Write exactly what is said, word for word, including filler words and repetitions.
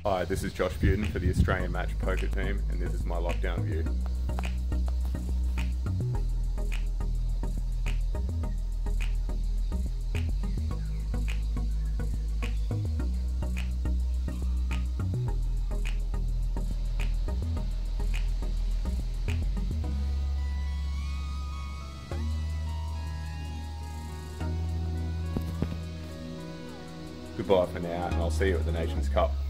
Hi, this is Josh Budin for the Australian match poker team, and this is my lockdown view. Goodbye for now, and I'll see you at the Nations Cup.